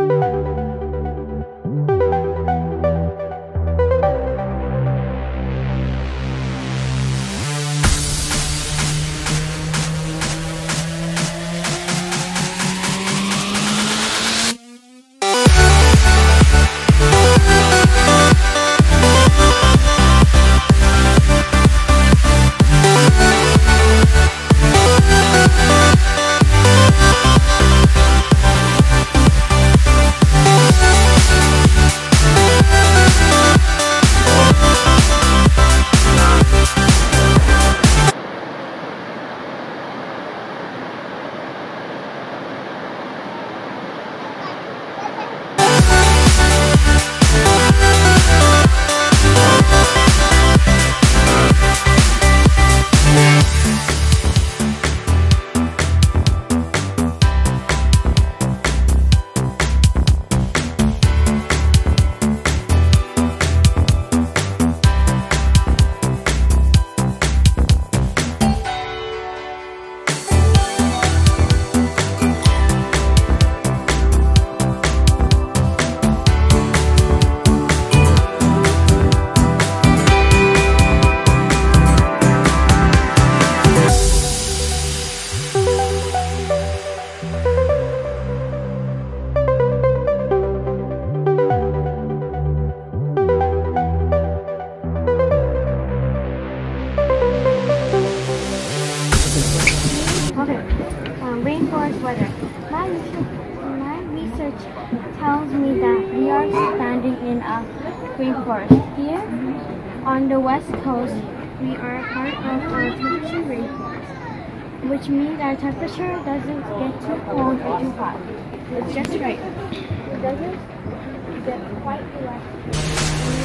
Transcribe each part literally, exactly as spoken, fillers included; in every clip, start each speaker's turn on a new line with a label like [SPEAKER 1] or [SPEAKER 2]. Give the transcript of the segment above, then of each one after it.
[SPEAKER 1] Rainforest weather. My research, my research tells me that we are standing in a rainforest. Here on the west coast, we are part of a temperature rainforest, which means our temperature doesn't get too cold or too hot. It's just right. It doesn't get quite relaxed.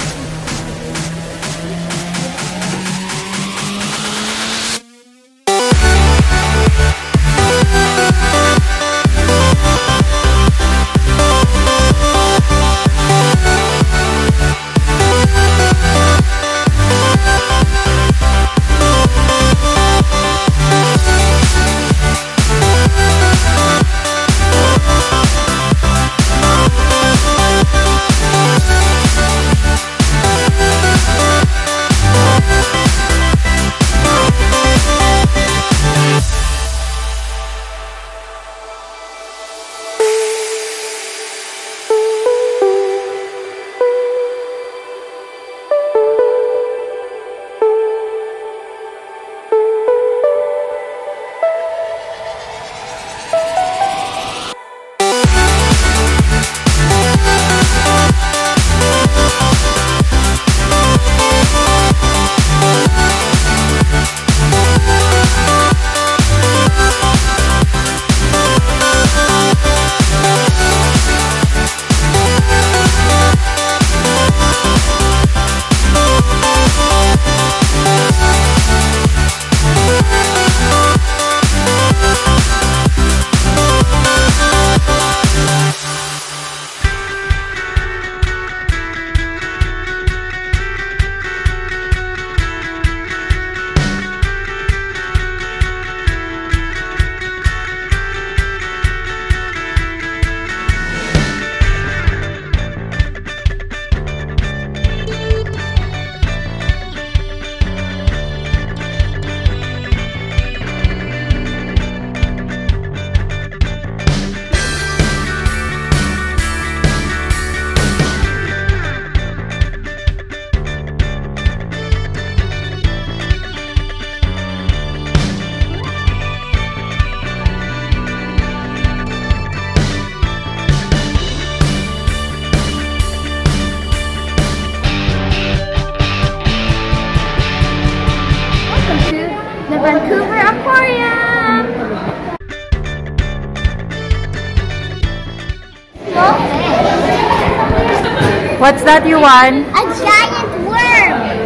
[SPEAKER 1] The Vancouver Aquarium!
[SPEAKER 2] What's that you want?
[SPEAKER 1] A giant worm!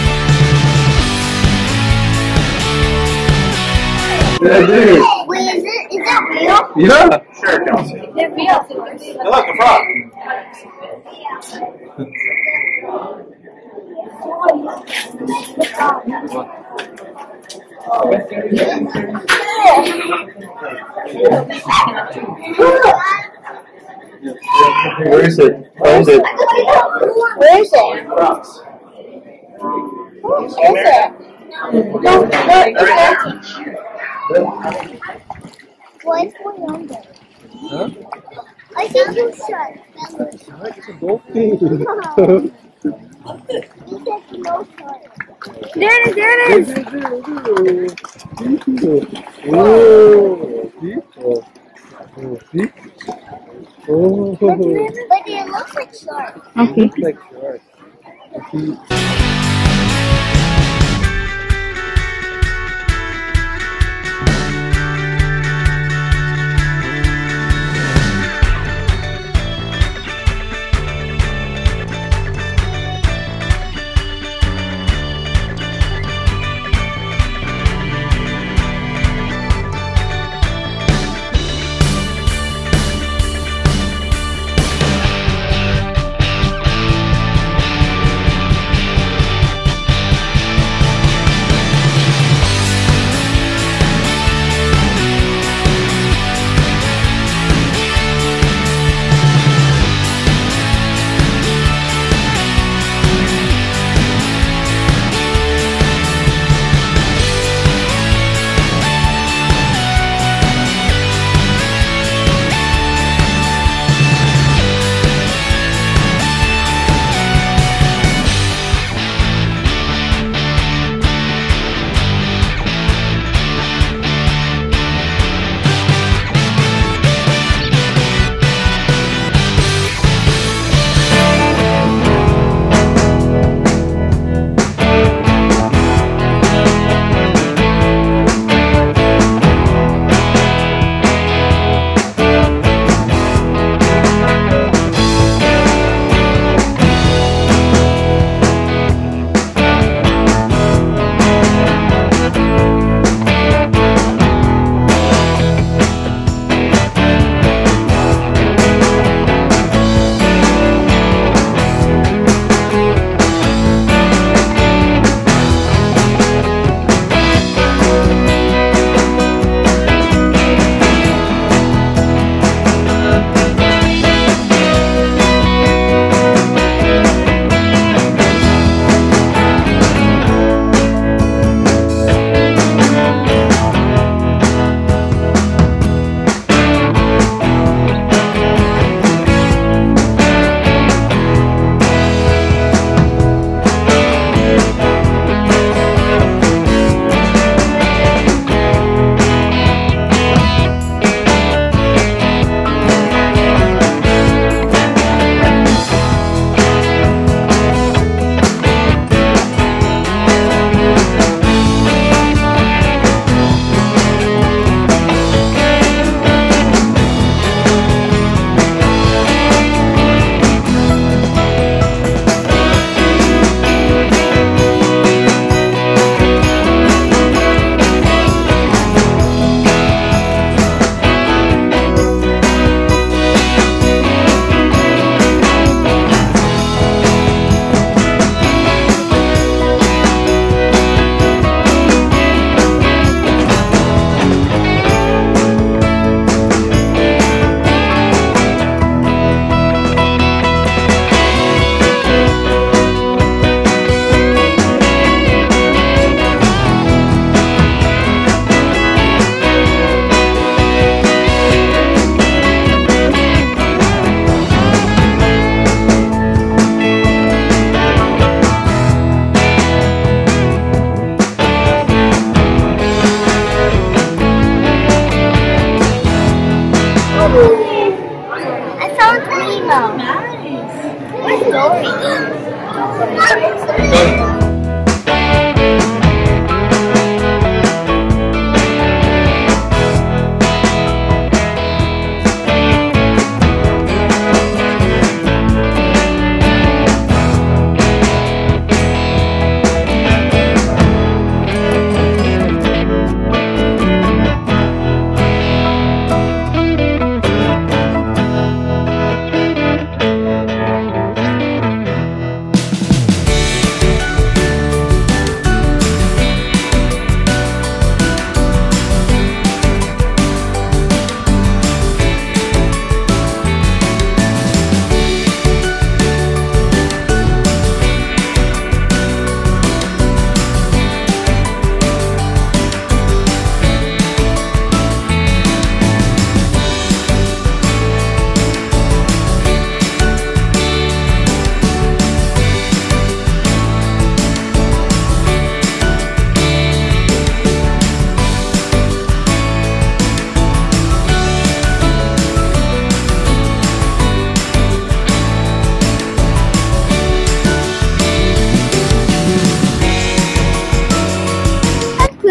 [SPEAKER 3] Yeah, dude.
[SPEAKER 1] Wait, is it
[SPEAKER 3] Yeah. Sure, Kelsey.
[SPEAKER 1] They're real.
[SPEAKER 3] Hey, look, a frog. Where is it? Find it.
[SPEAKER 1] Where is it?
[SPEAKER 3] Frogs.
[SPEAKER 1] Where is it? No, no, it's empty. What's going on there?
[SPEAKER 3] Huh?
[SPEAKER 1] I think you should.
[SPEAKER 3] It's a dolphin.
[SPEAKER 1] You said no shark. There it is, there it is!
[SPEAKER 3] Oh, see? Oh, see? Oh,
[SPEAKER 1] But it looks like shark.
[SPEAKER 3] it looks like shark. See?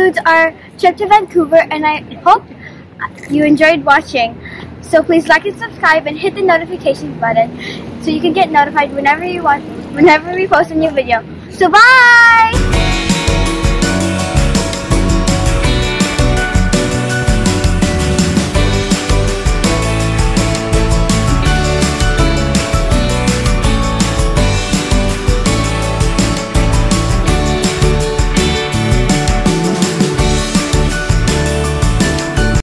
[SPEAKER 1] concludes our trip to Vancouver, and I hope you enjoyed watching. So please like and subscribe and hit the notification button so you can get notified whenever you want, whenever we post a new video. So bye!